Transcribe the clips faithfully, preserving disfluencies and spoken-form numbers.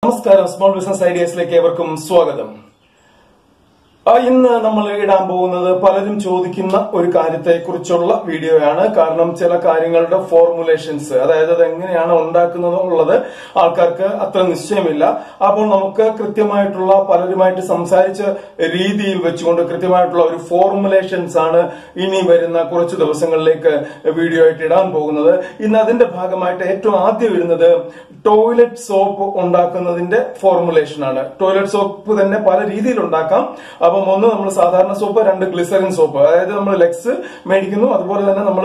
നമസ്കാരം, small business ഐഡിയാസിലേക്ക് ഏവർക്കും സ്വാഗതം. ഇന്ന് നമ്മൾ ഇടാൻ പോകുന്നത് പലരും ചോദിക്കുന്ന ഒരു കാര്യത്തെ കുറിച്ചുള്ള വീഡിയോയാണ്. കാരണം ചില കാര്യങ്ങളുടെ ഫോർമുലേഷൻസ്, അതായത് അത് എങ്ങനെയാണ് ഉണ്ടാക്കുന്നത് ഉള്ളത് ആൾക്കാർക്ക് അത്ര നിശ്ചയമില്ല. അപ്പോൾ നമുക്ക് കൃത്യമായിട്ടുള്ള പലരുമായിട്ട് സംസാരിച്ച രീതിയിൽ വെച്ചുകൊണ്ട് കൃത്യമായിട്ടുള്ള ഒരു ഫോർമുലേഷൻസ് ആണ് ഇനി വരുന്ന കുറച്ച് ദിവസങ്ങളിലേക്ക് വീഡിയോ ആയിട്ട് ഇടാൻ പോകുന്നത്. ഇന്ന് അതിന്റെ ഭാഗമായിട്ട് ഏറ്റവും ആദ്യം ഇടുന്നത് ടോയ്ലറ്റ് സോപ്പ് ഉണ്ടാക്കുന്നതിന്റെ ഫോർമുലേഷൻ ആണ്. ടോയ്ലറ്റ് സോപ്പ് തന്നെ പല രീതിയിൽ ഉണ്ടാക്കാം. അപ്പം ഒന്ന് നമ്മൾ സാധാരണ സോപ്പ്, രണ്ട് ഗ്ലിസറിൻ സോപ്പ്. അതായത് നമ്മൾ ലെക്സ് മേടിക്കുന്നു, അതുപോലെ തന്നെ നമ്മൾ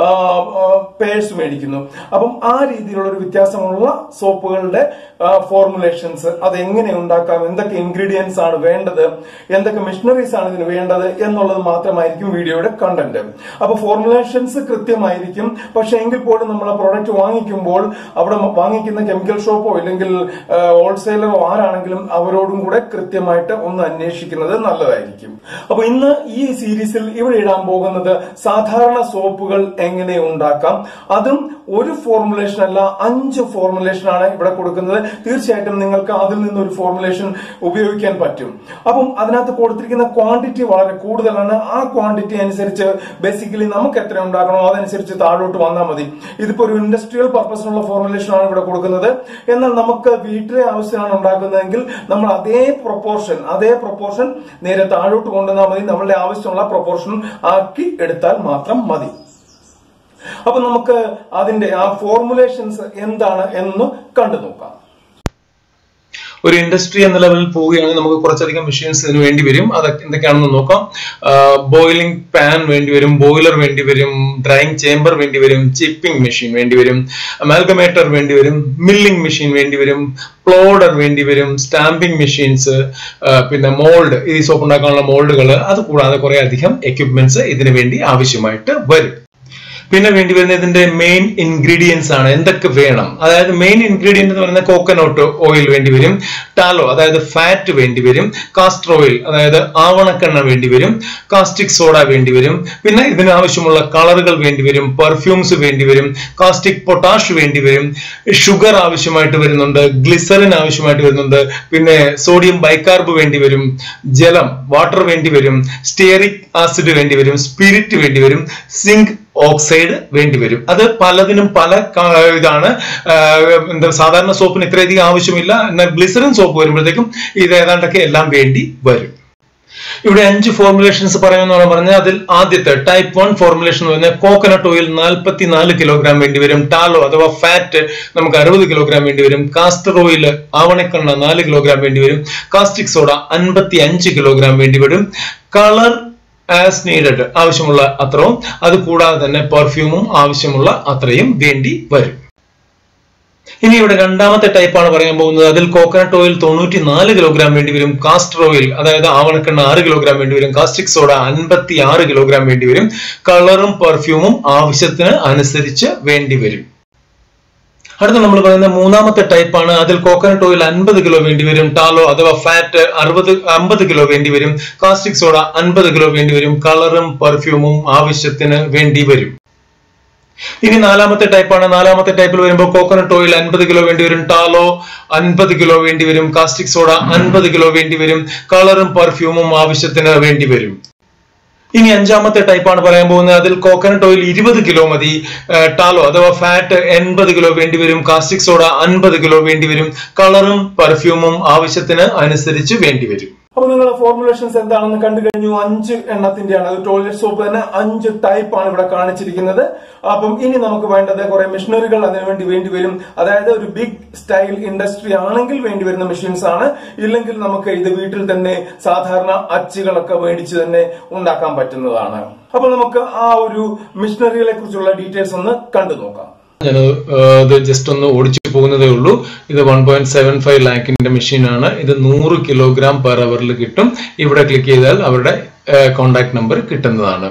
പേഴ്സ് മേടിക്കുന്നു. അപ്പം ആ രീതിയിലുള്ള ഒരു വ്യത്യാസമുള്ള സോപ്പുകളുടെ ഫോർമുലേഷൻസ് അത് എങ്ങനെ ഉണ്ടാക്കാം, എന്തൊക്കെ ഇൻഗ്രീഡിയൻസ് ആണ് വേണ്ടത്, എന്തൊക്കെ മെഷീനറീസ് ആണ് ഇതിന് വേണ്ടത് എന്നുള്ളത് മാത്രമായിരിക്കും വീഡിയോയുടെ കണ്ടന്റ്. അപ്പൊ ഫോർമുലേഷൻസ് കൃത്യമായിരിക്കും. പക്ഷെ എങ്കിൽ പോലും നമ്മൾ ആ പ്രോഡക്റ്റ് വാങ്ങിക്കുമ്പോൾ അവിടെ വാങ്ങിക്കുന്ന കെമിക്കൽ ഷോപ്പോ ഇല്ലെങ്കിൽ ഹോൾസെയിലറോ ആരാണെങ്കിലും അവരോടും കൂടെ കൃത്യമായിട്ട് ഒന്ന് അന്വേഷിക്കുന്നത് നല്ലതായിരിക്കും. അപ്പൊ ഇന്ന് ഈ സീരീസിൽ ഇവിടെ ഇടാൻ പോകുന്നത് സാധാരണ സോപ്പുകൾ എങ്ങനെ ഉണ്ടാക്കാം. അതും ഒരു ഫോർമുലേഷൻ അല്ല, അഞ്ച് ഫോർമുലേഷൻ ആണ് ഇവിടെ കൊടുക്കുന്നത്. തീർച്ചയായിട്ടും നിങ്ങൾക്ക് അതിൽ നിന്ന് ഒരു ഫോർമുലേഷൻ ഉപയോഗിക്കാൻ പറ്റും. അപ്പം അതിനകത്ത് കൊടുത്തിരിക്കുന്ന ക്വാണ്ടിറ്റി വളരെ കൂടുതലാണ്. ആ ക്വാണ്ടിറ്റി അനുസരിച്ച് ബേസിക്കലി നമുക്ക് എത്ര ഉണ്ടാക്കണോ അതനുസരിച്ച് താഴോട്ട് വന്നാൽ മതി. ഇതിപ്പോ ഒരു ഇൻഡസ്ട്രിയൽ പർപ്പസിനുള്ള ഫോർമുലേഷൻ ആണ് ഇവിടെ കൊടുക്കുന്നത്. എന്നാൽ നമുക്ക് വീട്ടിലെ ആവശ്യമാണ് ഉണ്ടാക്കുന്നതെങ്കിൽ നമ്മൾ അതേ പ്രൊപ്പോർഷൻ അതേ പ്രൊപ്പോർഷൻ നേരെ താഴോട്ട് കൊണ്ടുവന്നാൽ മതി. നമ്മളുടെ ആവശ്യമുള്ള പ്രൊപ്പോർഷൻ ആക്കി എടുത്താൽ മാത്രം മതി. അപ്പൊ നമുക്ക് അതിന്റെ ആ ഫോർമുലേഷൻസ് എന്താണ് എന്ന് കണ്ടു നോക്കാം. ഒരു ഇൻഡസ്ട്രി എന്ന ലെവലിൽ പോവുകയാണെങ്കിൽ നമുക്ക് കുറച്ചധികം മെഷീൻസ് ഇതിന് വേണ്ടി വരും. അത് എന്തൊക്കെയാണെന്ന് നോക്കാം. ബോയിലിംഗ് പാൻ വേണ്ടി വരും, ബോയിലർ വേണ്ടി വരും, ഡ്രൈയിങ് ചേംബർ വേണ്ടി വരും, ചിപ്പിംഗ് മെഷീൻ വേണ്ടി വരും, അമാൽഗമേറ്റർ വേണ്ടി വരും, മില്ലിംഗ് മെഷീൻ വേണ്ടി വരും, പ്ലോഡർ വേണ്ടി വരും, സ്റ്റാമ്പിംഗ് മെഷീൻസ്, പിന്നെ മോൾഡ്, ഈ സോപ്പ് ഉണ്ടാക്കാനുള്ള മോൾഡുകൾ, അത് കൂടാതെ കുറെ അധികം എക്യുപ്മെന്റ്സ് ഇതിനു വേണ്ടി ആവശ്യമായിട്ട് വരും. പിന്നെ വേണ്ടി വരുന്ന ഇതിന്റെ മെയിൻ ഇൻഗ്രീഡിയൻസ് ആണ്, എന്തൊക്കെ വേണം. അതായത് മെയിൻ ഇൻഗ്രീഡിയന്റ് എന്ന് പറയുന്നത് കോക്കനട്ട് ഓയിൽ വേണ്ടി വരും, ടാലോ അതായത് ഫാറ്റ് വേണ്ടി വരും, കാസ്റ്റർ ഓയിൽ അതായത് ആവണക്കെണ്ണ വേണ്ടി വരും, കാസ്റ്റിക് സോഡ വേണ്ടി വരും, പിന്നെ ഇതിനാവശ്യമുള്ള കളറുകൾ വേണ്ടി വരും, പെർഫ്യൂംസ് വേണ്ടി വരും, കാസ്റ്റിക് പൊട്ടാഷ് വേണ്ടി വരും, ഷുഗർ ആവശ്യമായിട്ട് വരുന്നുണ്ട്, ഗ്ലിസറിൻ ആവശ്യമായിട്ട് വരുന്നുണ്ട്, പിന്നെ സോഡിയം ബൈകാർബ് വേണ്ടി വരും, ജലം വാട്ടർ വേണ്ടി വരും, സ്റ്റിയറിക് ആസിഡ് വേണ്ടി വരും, സ്പിരിറ്റ് വേണ്ടി വരും, സിങ്ക് ഓക്സൈഡ് വേണ്ടി വരും. അത് പലതിനും പല ഇതാണ്. എന്താ സാധാരണ സോപ്പിന് ഇത്രയധികം ആവശ്യമില്ല. എന്നാൽ ഗ്ലിസറിൻ സോപ്പ് വരുമ്പോഴത്തേക്കും ഇത് ഏതാണ്ടൊക്കെ എല്ലാം വേണ്ടി വരും. ഇവിടെ അഞ്ച് ഫോർമുലേഷൻസ് പറയുമെന്നാണ് പറഞ്ഞത്. അതിൽ ആദ്യത്തെ ടൈപ്പ് വൺ ഫോർമുലേഷൻ എന്ന് പറഞ്ഞാൽ കോക്കനട്ട് ഓയിൽ നാൽപ്പത്തിനാല് കിലോഗ്രാം വേണ്ടി വരും, ടാലോ അഥവാ ഫാറ്റ് നമുക്ക് അറുപത് കിലോഗ്രാം വേണ്ടി വരും, കാസ്റ്റർ ഓയിൽ ആവണക്കെണ്ണ നാല് കിലോഗ്രാം വേണ്ടി വരും, കാസ്റ്റിക് സോഡ അൻപത്തി അഞ്ച് കിലോഗ്രാം വേണ്ടി വരും, കളർ ആസ് നീഡഡ് ആവശ്യമുള്ള അത്രയും, അത് കൂടാതെ തന്നെ പെർഫ്യൂമും ആവശ്യമുള്ള അത്രയും വേണ്ടി വരും. ഇനി ഇവിടെ രണ്ടാമത്തെ ടൈപ്പാണ് പറയാൻ പോകുന്നത്. അതിൽ കോക്കനട്ട് ഓയിൽ തൊണ്ണൂറ്റി നാല് കിലോഗ്രാം വേണ്ടി വരും, കാസ്റ്റർ ഓയിൽ അതായത് ആവണക്കെണ്ണ ആറ് കിലോഗ്രാം വേണ്ടി വരും, കാസ്റ്റിക് സോഡ അൻപത്തി ആറ് കിലോഗ്രാം വേണ്ടി വരും, കളറും പെർഫ്യൂമും ആവശ്യത്തിന് അനുസരിച്ച് വേണ്ടി വരും. അടുത്ത നമ്മൾ പറയുന്ന മൂന്നാമത്തെ ടൈപ്പാണ്. അതിൽ കോക്കനട്ട് ഓയിൽ അൻപത് കിലോ വേണ്ടി വരും, ടാലോ അഥവാ ഫാറ്റ് അറുപത് അമ്പത് കിലോ വേണ്ടി വരും, കാസ്റ്റിക് സോഡ അൻപത് കിലോ വേണ്ടി വരും, കളറും പെർഫ്യൂമും ആവശ്യത്തിന് വേണ്ടി വരും. ഇനി നാലാമത്തെ ടൈപ്പാണ്. നാലാമത്തെ ടൈപ്പിൽ വരുമ്പോൾ കോക്കനട്ട് ഓയിൽ അൻപത് കിലോ വേണ്ടി വരും, ടാലോ അൻപത് കിലോ വേണ്ടി വരും, കാസ്റ്റിക് സോഡ അൻപത് കിലോ വേണ്ടി വരും, കളറും പെർഫ്യൂമും ആവശ്യത്തിന് വേണ്ടി വരും. ഇനി അഞ്ചാമത്തെ ടൈപ്പാണ് പറയാൻ പോകുന്നത്. അതിൽ കോക്കനട്ട് ഓയിൽ ഇരുപത് കിലോ മതി, ടാലോ അഥവാ ഫാറ്റ് എൺപത് കിലോ വേണ്ടി വരും, കാസ്റ്റിക് സോഡ അൻപത് കിലോ വേണ്ടി വരും, കളറും പെർഫ്യൂമും ആവശ്യത്തിന് അനുസരിച്ച് വേണ്ടി വരും. അപ്പൊ നിങ്ങൾ ഫോർമുലേഷൻസ് എന്താണെന്ന് കണ്ടു കഴിഞ്ഞു. അഞ്ച് എണ്ണത്തിന്റെയാണ്. അത് ടോയ്ലറ്റ് സോപ്പ് തന്നെ അഞ്ച് ടൈപ്പ് ആണ് ഇവിടെ കാണിച്ചിരിക്കുന്നത്. അപ്പം ഇനി നമുക്ക് വേണ്ടത് കുറെ മെഷീനറികൾ അതിനുവേണ്ടി വേണ്ടി വരും. അതായത് ഒരു ബിഗ് സ്റ്റൈൽ ഇൻഡസ്ട്രി ആണെങ്കിൽ വേണ്ടി വരുന്ന മെഷീൻസ് ആണ്. ഇല്ലെങ്കിൽ നമുക്ക് ഇത് വീട്ടിൽ തന്നെ സാധാരണ അച്ചുകളൊക്കെ മേടിച്ച് തന്നെ ഉണ്ടാക്കാൻ പറ്റുന്നതാണ്. അപ്പൊ നമുക്ക് ആ ഒരു മെഷീനറികളെ കുറിച്ചുള്ള ഡീറ്റെയിൽസ് ഒന്ന് കണ്ടു നോക്കാം. ഞാൻ ഇത് ജസ്റ്റ് ഒന്ന് ഓടിച്ചു പോകുന്നതേ ഉള്ളൂ. ഇത് വൺ പോയിന്റ് സെവൻ ഫൈവ് ലാക്കിന്റെ മെഷീനാണ്. ഇത് നൂറ് കിലോഗ്രാം പെർ അവറിൽ കിട്ടും. ഇവിടെ ക്ലിക്ക് ചെയ്താൽ അവരുടെ കോണ്ടാക്ട് നമ്പർ കിട്ടുന്നതാണ്.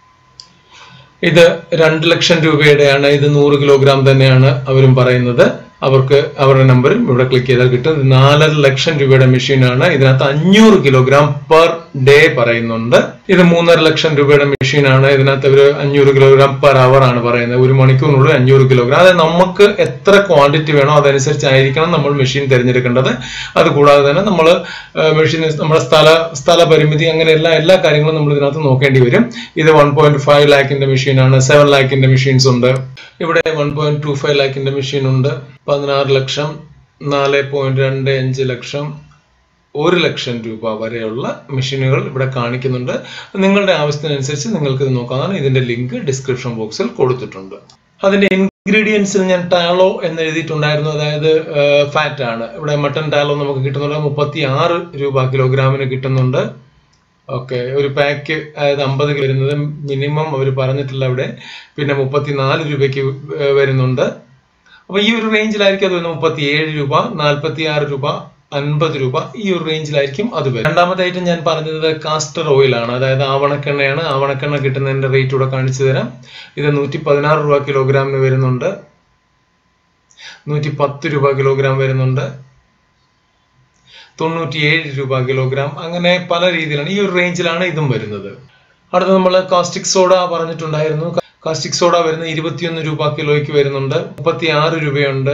ഇത് രണ്ട് ലക്ഷം രൂപയുടെയാണ്. ഇത് നൂറ് കിലോഗ്രാം തന്നെയാണ് അവരും പറയുന്നത്. അവർക്ക് അവരുടെ നമ്പറും ഇവിടെ ക്ലിക്ക് ചെയ്താൽ കിട്ടും. നാലര ലക്ഷം രൂപയുടെ മെഷീനാണ്. ഇതിനകത്ത് അഞ്ഞൂറ് കിലോഗ്രാം പെർ ഡേ പറയുന്നുണ്ട്. ഇത് മൂന്നര ലക്ഷം രൂപയുടെ മെഷീനാണ്. ഇതിനകത്ത് ഒരു അഞ്ഞൂറ് കിലോഗ്രാം പെർ അവർ ആണ് പറയുന്നത്. ഒരു മണിക്കൂറിനുള്ളിൽ അഞ്ഞൂറ് കിലോഗ്രാം. അതായത് നമുക്ക് എത്ര ക്വാണ്ടിറ്റി വേണോ അതനുസരിച്ചായിരിക്കണം നമ്മൾ മെഷീൻ തിരഞ്ഞെടുക്കേണ്ടത്. അതുകൂടാതെ തന്നെ നമ്മൾ മെഷീൻ നമ്മുടെ സ്ഥല സ്ഥല പരിമിതി അങ്ങനെ എല്ലാ എല്ലാ കാര്യങ്ങളും നമ്മൾ ഇതിനകത്ത് നോക്കേണ്ടി വരും. ഇത് വൺ പോയിന്റ് ഫൈവ് ലാഖിന്റെ മെഷീനാണ്. സെവൻ ലാഖിന്റെ മെഷീൻസ് ഉണ്ട്. ഇവിടെ വൺ പോയിന്റ് ടു ഫൈവ് ലാഖിന്റെ മെഷീൻ ഉണ്ട്. പതിനാറ് ലക്ഷം, നാല് പോയിന്റ് രണ്ട് അഞ്ച് ലക്ഷം, ഒരു ലക്ഷം രൂപ വരെയുള്ള മെഷീനുകൾ ഇവിടെ കാണിക്കുന്നുണ്ട്. നിങ്ങളുടെ ആവശ്യത്തിനനുസരിച്ച് നിങ്ങൾക്ക് ഇത് നോക്കാവുന്നതാണ്. ഇതിന്റെ ലിങ്ക് ഡിസ്ക്രിപ്ഷൻ ബോക്സിൽ കൊടുത്തിട്ടുണ്ട്. അതിന്റെ ഇൻഗ്രീഡിയൻസിൽ ഞാൻ ടാലോ എന്ന് എഴുതിയിട്ടുണ്ടായിരുന്നു. അതായത് ഫാറ്റ് ആണ്. ഇവിടെ മട്ടൺ ടാലോ നമുക്ക് കിട്ടുന്നുണ്ട്. മുപ്പത്തി ആറ് രൂപ കിലോഗ്രാമിന് കിട്ടുന്നുണ്ട്. ഓക്കെ, ഒരു പാക്ക് അതായത് അമ്പത് വരുന്നത് മിനിമം അവർ പറഞ്ഞിട്ടില്ല അവിടെ. പിന്നെ മുപ്പത്തിനാല് രൂപയ്ക്ക് വരുന്നുണ്ട്. അപ്പൊ ഈ ഒരു റേഞ്ചിലായിരിക്കും അത് വരുന്നത്. മുപ്പത്തി ഏഴ് രൂപ, നാൽപ്പത്തി ആറ് രൂപ, അൻപത് രൂപ, ഈ ഒരു റേഞ്ചിലായിരിക്കും അത് വരും. രണ്ടാമതായിട്ട് ഞാൻ പറഞ്ഞത് കാസ്റ്റർ ഓയിൽ ആണ്. അതായത് ആവണക്കെണ്ണയാണ്. ആവണക്കെണ്ണ കിട്ടുന്നതിന്റെ റേറ്റ് ഇവിടെ കാണിച്ചു തരാം. ഇത് നൂറ്റി പതിനാറ് രൂപ കിലോഗ്രാമിന് വരുന്നുണ്ട്. നൂറ്റി പത്ത് രൂപ കിലോഗ്രാം വരുന്നുണ്ട്. തൊണ്ണൂറ്റിയേഴ് രൂപ കിലോഗ്രാം. അങ്ങനെ പല രീതിയിലാണ്. ഈ ഒരു റേഞ്ചിലാണ് ഇതും വരുന്നത്. അടുത്ത നമ്മൾ കാസ്റ്റിക് സോഡ പറഞ്ഞിട്ടുണ്ടായിരുന്നു. കാസ്റ്റിക് സോഡ വരുന്നത് ഇരുപത്തിയൊന്ന് രൂപ കിലോയ്ക്ക് വരുന്നുണ്ട്. മുപ്പത്തി ആറ് രൂപയുണ്ട്,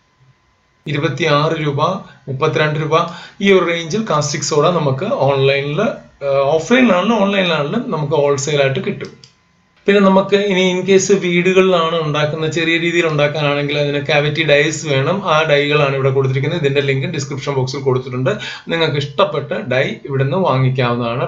ഇരുപത്തി ആറ് രൂപ, മുപ്പത്തിരണ്ട് രൂപ. ഈ ഒരു റേഞ്ചിൽ കാസ്റ്റിക് സോഡ നമുക്ക് ഓൺലൈനിൽ, ഓഫ്ലൈനിലാണെങ്കിലും ഓൺലൈനിലാണെങ്കിലും നമുക്ക് ഹോൾസെയിൽ ആയിട്ട് കിട്ടും. പിന്നെ നമുക്ക് ഇനി ഇൻ കേസ് വീടുകളിലാണ് ഉണ്ടാക്കുന്നത്, ചെറിയ രീതിയിൽ ഉണ്ടാക്കാനാണെങ്കിൽ അതിന് കാവിറ്റി ഡൈസ് വേണം. ആ ഡൈകളാണ് ഇവിടെ കൊടുത്തിരിക്കുന്നത്. ഇതിന്റെ ലിങ്ക് ഡിസ്ക്രിപ്ഷൻ ബോക്സിൽ കൊടുത്തിട്ടുണ്ട്. നിങ്ങൾക്ക് ഇഷ്ടപ്പെട്ട ഡൈ ഇവിടെ നിന്ന് വാങ്ങിക്കാവുന്നതാണ്.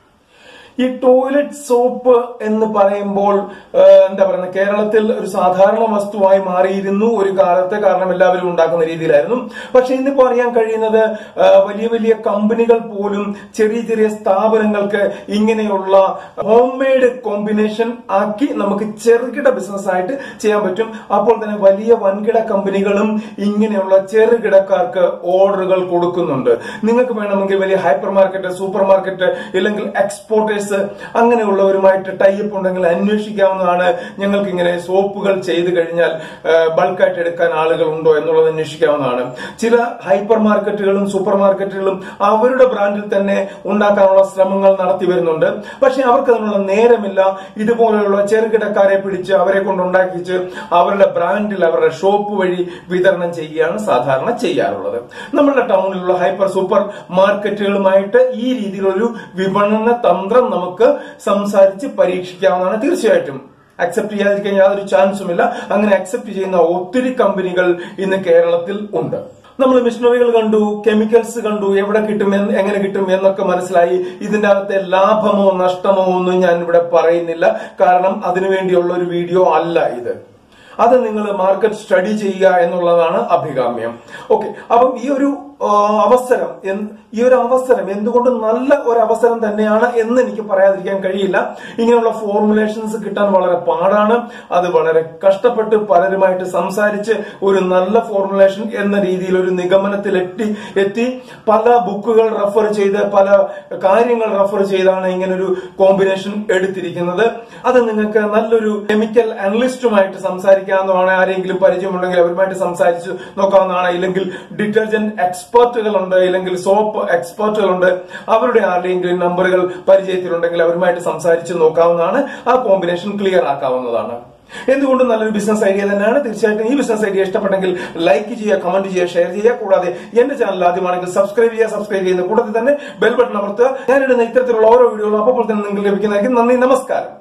ഈ ടോയ്ലറ്റ് സോപ്പ് എന്ന് പറയുമ്പോൾ എന്താ പറയുന്നത്, കേരളത്തിൽ ഒരു സാധാരണ വസ്തുവായി മാറിയിരുന്നു ഒരു കാലത്ത്. കാരണം എല്ലാവരും ഉണ്ടാക്കുന്ന രീതിയിലായിരുന്നു. പക്ഷെ ഇന്നിപ്പോ അറിയാൻ കഴിയുന്നത് വലിയ വലിയ കമ്പനികൾ പോലും ചെറിയ ചെറിയ സ്ഥാപനങ്ങൾക്ക് ഇങ്ങനെയുള്ള ഹോം മെയ്ഡ് കോമ്പിനേഷൻ ആക്കി നമുക്ക് ചെറുകിട ബിസിനസ് ആയിട്ട് ചെയ്യാൻ പറ്റും. അപ്പോൾ തന്നെ വലിയ വൻകിട കമ്പനികളും ഇങ്ങനെയുള്ള ചെറുകിടക്കാർക്ക് ഓർഡറുകൾ കൊടുക്കുന്നുണ്ട്. നിങ്ങൾക്ക് വേണമെങ്കിൽ വലിയ ഹൈപ്പർ മാർക്കറ്റ്, സൂപ്പർ മാർക്കറ്റ്, ഇല്ലെങ്കിൽ എക്സ്പോർട്ടേഴ്സ് അങ്ങനെയുള്ളവരുമായിട്ട് ടൈപ്പ് ഉണ്ടെങ്കിൽ അന്വേഷിക്കാവുന്നതാണ്. ഞങ്ങൾക്ക് ഇങ്ങനെ സോപ്പുകൾ ചെയ്തു കഴിഞ്ഞാൽ ബൾക്കായിട്ട് എടുക്കാൻ ആളുകൾ ഉണ്ടോ എന്നുള്ളത് അന്വേഷിക്കാവുന്നതാണ്. ചില ഹൈപ്പർ മാർക്കറ്റുകളും സൂപ്പർ മാർക്കറ്റുകളും അവരുടെ ബ്രാൻഡിൽ തന്നെ ഉണ്ടാക്കാനുള്ള ശ്രമങ്ങൾ നടത്തി വരുന്നുണ്ട്. പക്ഷെ അവർക്ക് അതിനുള്ള നേരമില്ല. ഇതുപോലെയുള്ള ചെറുകിടക്കാരെ പിടിച്ച് അവരെ കൊണ്ടുണ്ടാക്കിച്ച് അവരുടെ ബ്രാൻഡിൽ അവരുടെ ഷോപ്പ് വഴി വിതരണം ചെയ്യുകയാണ് സാധാരണ ചെയ്യാറുള്ളത്. നമ്മുടെ ടൗണിലുള്ള ഹൈപ്പർ സൂപ്പർ മാർക്കറ്റുകളുമായിട്ട് ഈ രീതിയിലൊരു വിപണന തന്ത്രം നമുക്ക് സംസാരിച്ച് പരീക്ഷിക്കാവുന്നതാണ്. തീർച്ചയായിട്ടും അക്സെപ്റ്റ് ചെയ്യാതിരിക്കാൻ യാതൊരു ചാൻസുമില്ല. അങ്ങനെ അക്സെപ്റ്റ് ചെയ്യുന്ന ഒത്തിരി കമ്പനികൾ ഇന്ന് കേരളത്തിൽ ഉണ്ട്. നമ്മൾ മിഷനറികൾ കണ്ടു, കെമിക്കൽസ് കണ്ടു, എവിടെ കിട്ടും, എങ്ങനെ കിട്ടും എന്നൊക്കെ മനസ്സിലായി. ഇതിന്റെ അകത്തെ ലാഭമോ നഷ്ടമോ ഒന്നും ഞാൻ ഇവിടെ പറയുന്നില്ല. കാരണം അതിനുവേണ്ടിയുള്ള ഒരു വീഡിയോ അല്ല ഇത്. അത് നിങ്ങൾ മാർക്കറ്റ് സ്റ്റഡി ചെയ്യുക എന്നുള്ളതാണ് അഭികാമ്യം. ഓക്കെ, അപ്പം ഈ ഒരു അവസരം ഈ ഒരു അവസരം എന്തുകൊണ്ട് നല്ല ഒരു അവസരം തന്നെയാണ് എന്ന് എനിക്ക് പറയാതിരിക്കാൻ കഴിയില്ല. ഇങ്ങനെയുള്ള ഫോർമുലേഷൻസ് കിട്ടാൻ വളരെ പാടാണ്. അത് വളരെ കഷ്ടപ്പെട്ട് പലരുമായിട്ട് സംസാരിച്ച് ഒരു നല്ല ഫോർമുലേഷൻ എന്ന രീതിയിൽ ഒരു നിഗമനത്തിൽ എത്തി എത്തി പല ബുക്കുകൾ റെഫർ ചെയ്ത് പല കാര്യങ്ങൾ റെഫർ ചെയ്താണ് ഇങ്ങനൊരു കോമ്പിനേഷൻ എടുത്തിരിക്കുന്നത്. അത് നിങ്ങൾക്ക് നല്ലൊരു കെമിക്കൽ അനലിസ്റ്റുമായിട്ട് സംസാരിക്കാവുന്നതാണ്. ആരെങ്കിലും പരിചയമുണ്ടെങ്കിൽ അവരുമായിട്ട് സംസാരിച്ച് നോക്കാവുന്നതാണ്. ഇല്ലെങ്കിൽ ഡിറ്റർജന്റ് എക്സ്പെർട്ടുകളുണ്ട്, ഇല്ലെങ്കിൽ സോപ്പ് എക്സ്പെർട്ടുകളുണ്ട്. അവരുടെ ആരുടെയെങ്കിലും നമ്പറുകൾ പരിചയത്തിലുണ്ടെങ്കിൽ അവരുമായിട്ട് സംസാരിച്ച് നോക്കാവുന്നതാണ്. ആ കോമ്പിനേഷൻ ക്ലിയർ ആക്കാവുന്നതാണ്. എന്തുകൊണ്ടും നല്ലൊരു ബിസിനസ് ഐഡിയ തന്നെയാണ്. തീർച്ചയായിട്ടും ഈ ബിസിനസ് ഐഡിയ ഇഷ്ടപ്പെട്ടെങ്കിൽ ലൈക്ക് ചെയ്യുക, കമന്റ് ചെയ്യുക, ഷെയർ ചെയ്യുക. കൂടാതെ എന്റെ ചാനൽ ആദ്യമാണെങ്കിൽ സബ്സ്ക്രൈബ് ചെയ്യുക. സബ്സ്ക്രൈബ് ചെയ്യുന്ന കൂടാതെ തന്നെ ബെൽ ബട്ടൺ അമർത്തുക. ഞാനിടുന്ന ഇത്തരത്തിലുള്ള ഓരോ വീഡിയോകളും അപ്പോൾ തന്നെ നിങ്ങൾക്ക് ലഭിക്കുന്നതായിരിക്കും. നന്ദി, നമസ്കാരം.